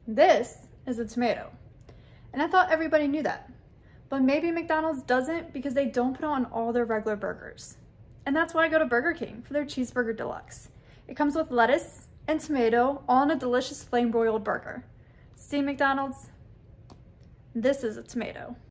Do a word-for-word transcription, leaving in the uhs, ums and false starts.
This is a tomato. And I thought everybody knew that. But maybe McDonald's doesn't because they don't put it on all their regular burgers. And that's why I go to Burger King for their Cheeseburger Deluxe. It comes with lettuce and tomato all in a delicious flame broiled burger. See, McDonald's? This is a tomato.